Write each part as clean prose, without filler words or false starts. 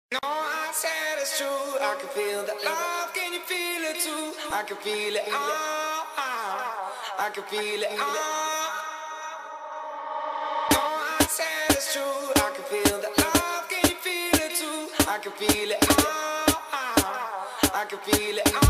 No, I said it's true. I can feel the love. Can you feel it too? I can feel it. I can feel it. No, I said it's true. I can feel the love. Can you feel it too? I can feel it. I can feel it.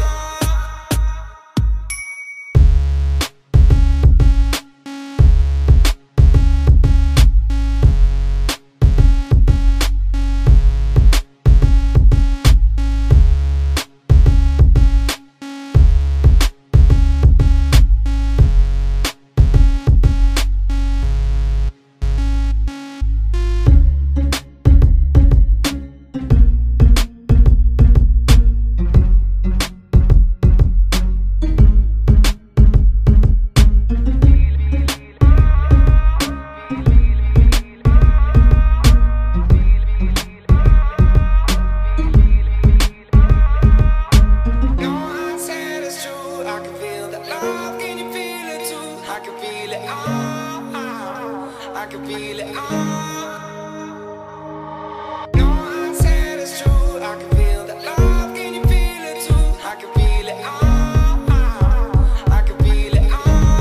I can feel it. No, I said it's true. I can feel the love. Can you feel it too? I can feel it. I can feel it.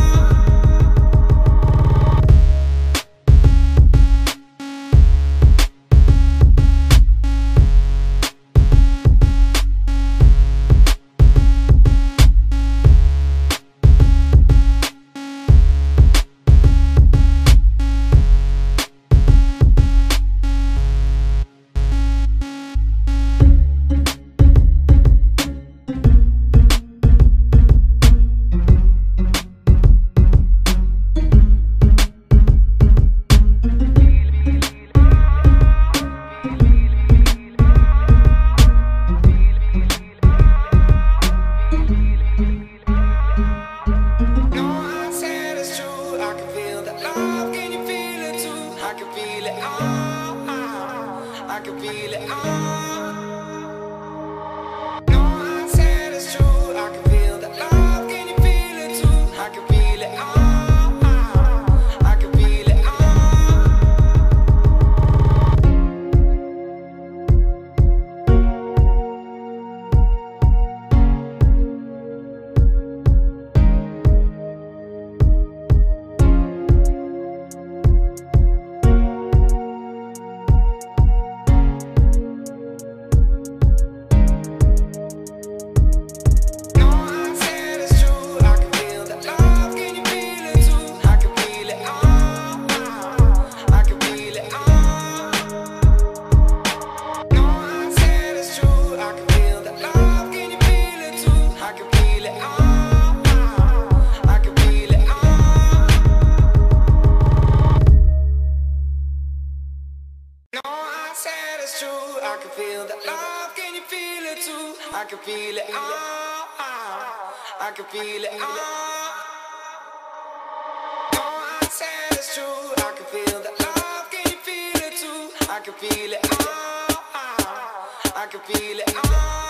I can feel it, I can feel it, No, I said it's true. I can feel the love. Can you feel it too? I can feel it, I can feel it, I can feel the love. Can you feel it too? I can feel it. I can feel it. No, I said it's true. I can feel the love. Can you feel it too? I can feel it. I can feel it.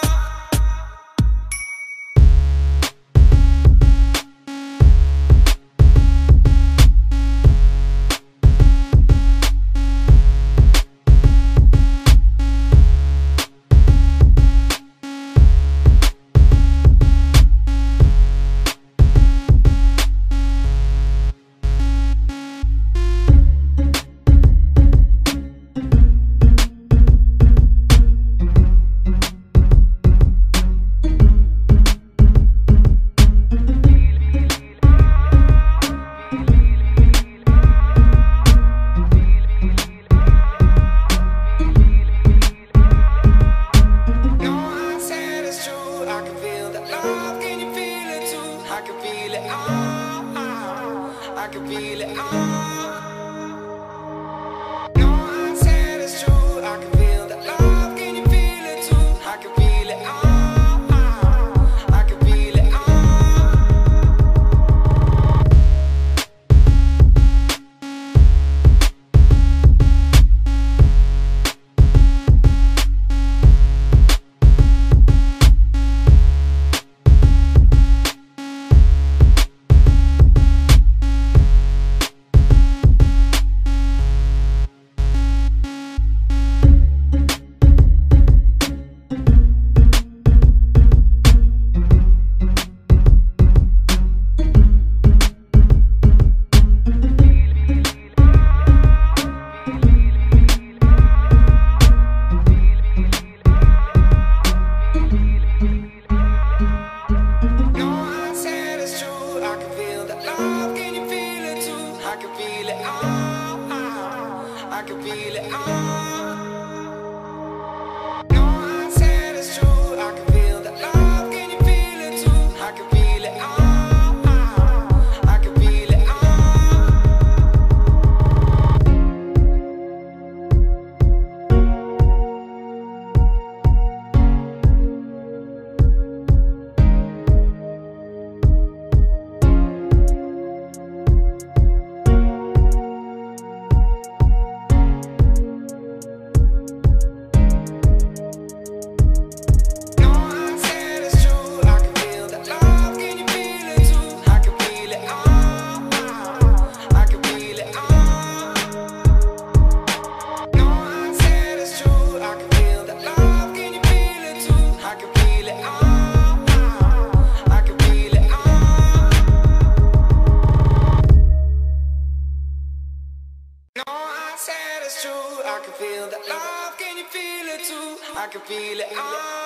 I can feel it, I can feel it, No, I said it's true. I can feel the love. Can you feel it too? I can feel it, I can feel it, it too. I can feel it.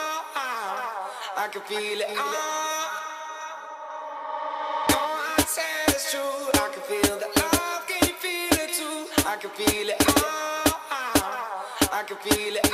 I can feel it. No, I said it's true. I can feel the love. Can you feel it too? I can feel it. I can feel it.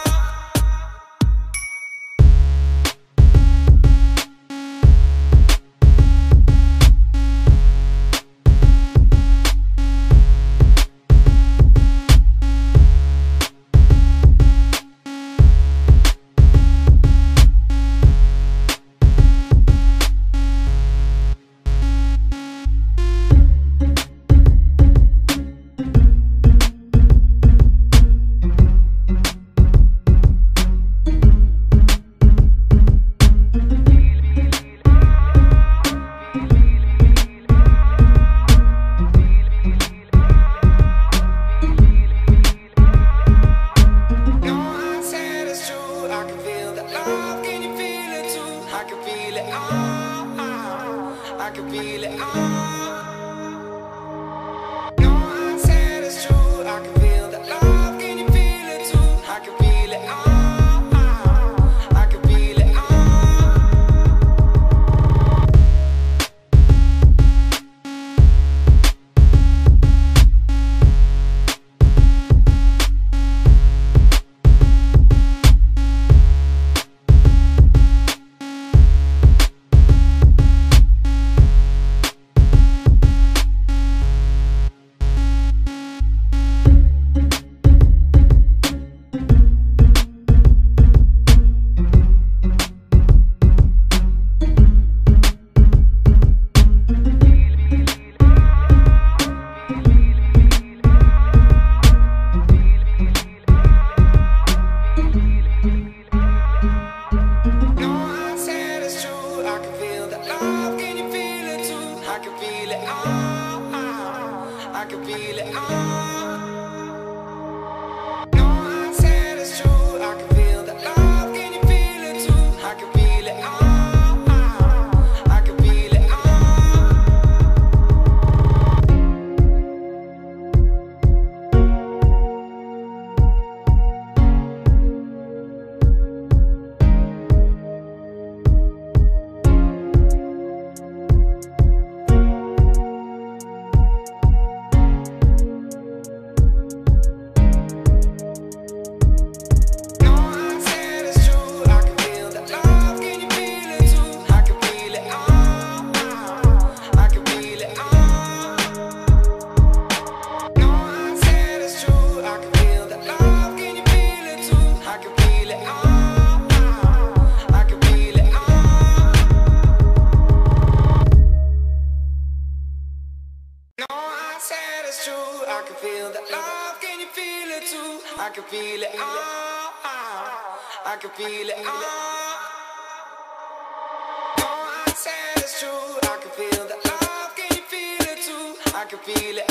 I can feel it. No, I said it's true. I can feel the love. Can you feel it too? I can feel it. I can feel it. I can feel it. I can feel it. No, I said it's true. I can feel the love. Can you feel it too? I can feel it. I can feel it. I can feel the love, can you feel it too? I can feel it, I can feel it, No, I said it's true. I can feel the love, can you feel it too? I can feel it,